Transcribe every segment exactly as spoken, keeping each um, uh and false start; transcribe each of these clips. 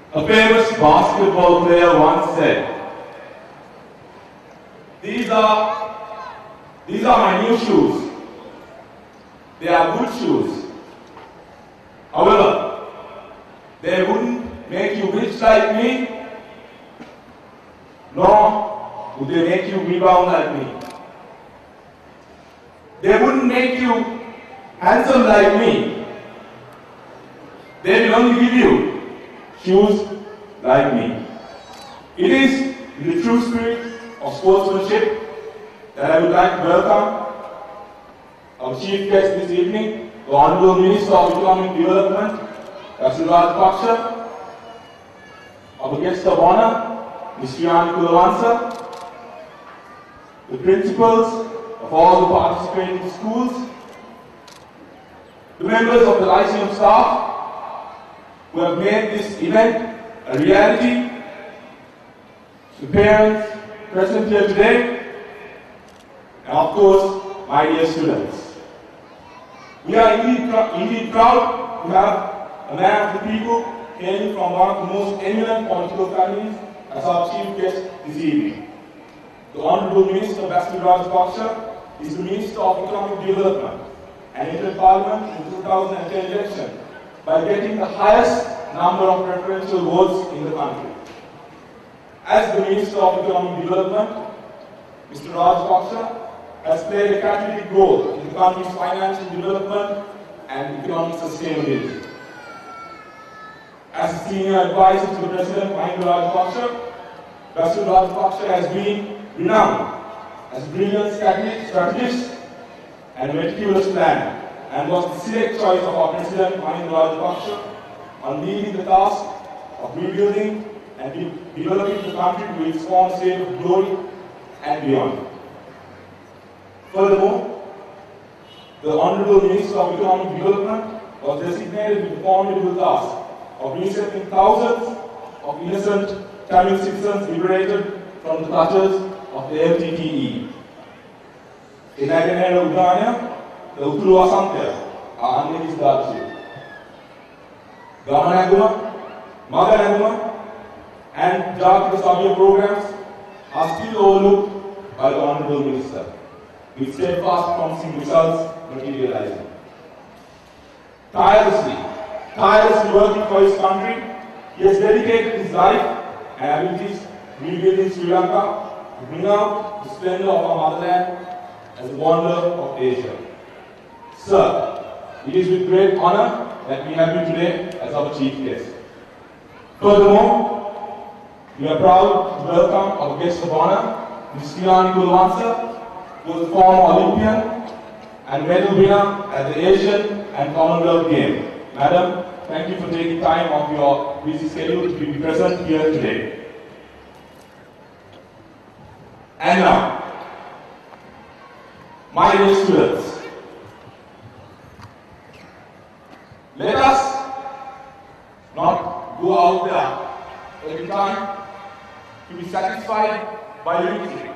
A famous basketball player once said, These are, these are my new shoes. They are good shoes. However, they wouldn't make you rich like me, nor would they make you rebound like me. They wouldn't make you handsome like me. They will only give you shoes like me. It is in the true spirit of sportsmanship that I would like to welcome our chief guest this evening, the Honourable Minister of Economic Development, Doctor Raj Paksha, our guest of honour, Mister Yani Kulawansa, the principals of all the participating schools, the members of the Lyceum staff who have made this event a reality, the parents present here today, and of course, my dear students. We are indeed, indeed proud to have a man of the people hailing from one of the most eminent political families as our chief guest this evening. The Honourable Minister Bashir Raj Paksha is the Minister of Economic Development and entered Parliament in the two thousand ten election by getting the highest number of preferential votes in the country. As the Minister of Economic Development, Mister Raj Paksha has played a catalytic role in the country's financial development and economic sustainability. As a senior advisor to the President Mahinda Rajapaksa, Bashir Raj Paksha has been renowned as a brilliant strategist and meticulous planner, and was the select choice of our President Mahinda Rajapaksa on leading the task of rebuilding and de developing the country to its former state of glory and beyond. Furthermore, the Honourable Minister of Economic Development was designated with the formidable task of resettling thousands of innocent Tamil citizens liberated from the clutches of the L T T E. In Aganera Udanya, the Uturu Asankya are under his guardianship. Gamanaguma, Maganaguma, and Jagata Sabya programs are still overlooked by the Honourable Minister, with steadfast promising results materializing. Tirelessly, tirelessly working for his country, he has dedicated his life and abilities to rebuilding Sri Lanka to bring out the splendour of our motherland as a wonder of Asia. Sir, it is with great honour that we have you today as our chief guest. Furthermore, we are proud to welcome our guest of honour, Mister Yani Kulawansa, who was a former Olympian and medal winner at the Asian and Commonwealth Games. Madam, thank you for taking time off your busy schedule to be present here today. And now, my dear students, let us not go out there every time to be satisfied by your victory,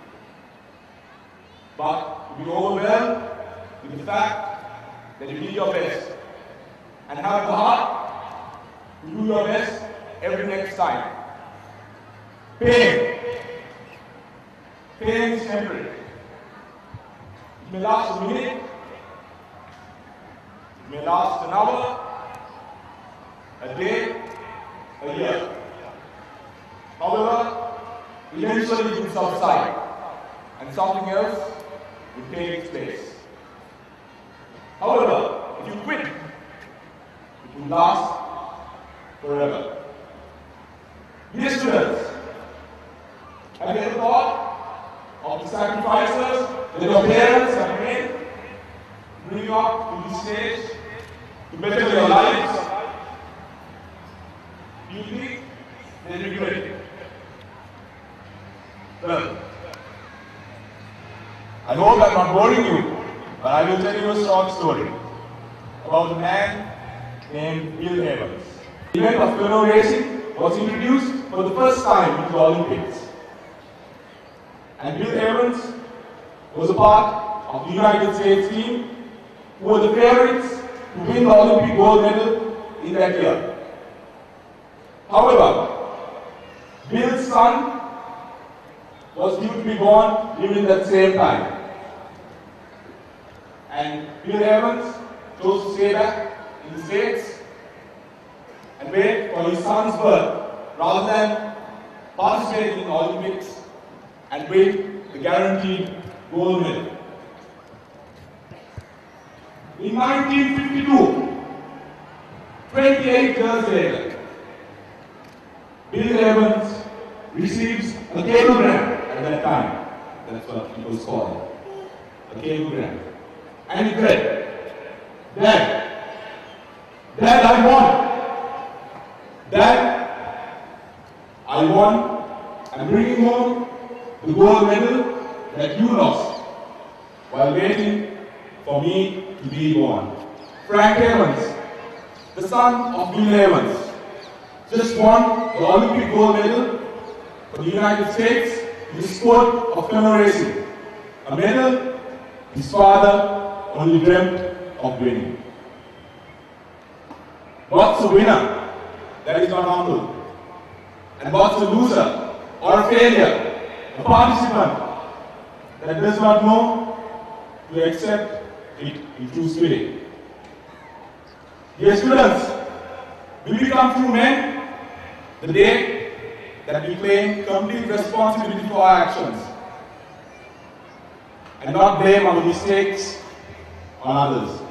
but to be overwhelmed with the fact that you did your best and have the heart to do your best every next time. Pain. Pain is temporary. It may last a minute, it may last an hour, a day, a year. However, eventually it will subside and something else will take its place. However, if you quit, it will last forever. Dear students, have you ever thought of the sacrifices that your parents have made to bring you up to this stage, to better your lives? Do you think they regret it? Well, I hope I'm not boring you, but I will tell you a short story about a man named Bill Evans. The event of canoe racing was introduced for the first time into the Olympics. And Bill Evans was a part of the United States team who were the favorites to win the Olympic gold medal in that year. However, Bill's son was due to be born during that same time. And Bill Evans chose to stay back in the States and wait for his son's birth rather than participate in the Olympics and win the guaranteed gold medal. In nineteen fifty-two, twenty-eight years later, Bill Evans receives a cablegram at that time. That's what people call it. A cablegram. And he said, Dad, Dad, I won. Dad, I won. I'm bringing home the gold medal that you lost while waiting for me to be born. Frank Evans, the son of Bill Evans, just won the Olympic gold medal for the United States in the sport of canoe racing, a medal his father only dreamt of winning. What's a winner that is not humble? And what's a loser or a failure, a participant that does not know to accept it in true spirit? Dear students, we become true men the day that we claim complete responsibility for our actions and not blame our mistakes on others.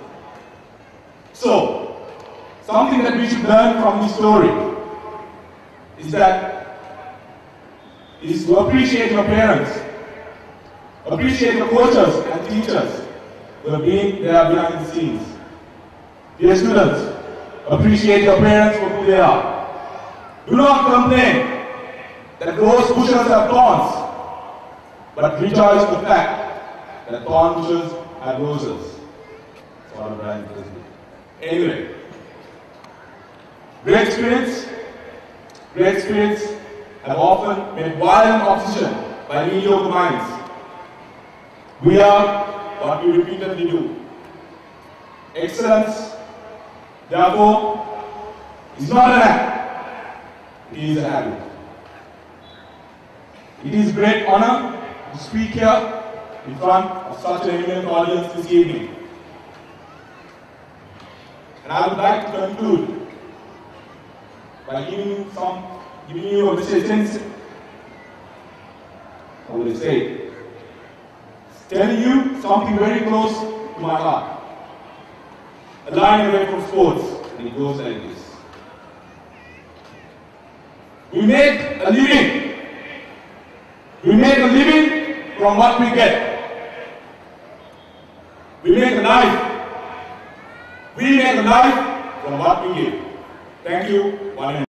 So, something that we should learn from this story is that is to appreciate your parents, appreciate your coaches and teachers who have been there behind the scenes. Dear students, appreciate your parents for who they are. Do not complain that those bushes have thorns, but rejoice the fact that thorn bushes have roses. Sort of rhyme, isn't it? Anyway, great spirits, great spirits have often made violent opposition by mediocre minds. We are what we repeatedly do. Excellence, therefore, is not an act, it is a habit. It is a great honor to speak here in front of such an eminent audience this evening. And I would like to conclude by giving some, giving you a message, how would I say, telling you something very close to my heart. A line away from sports, and it goes like this. We make a living. We make a living from what we get. We make a life. We make a life from what we give. Thank you. One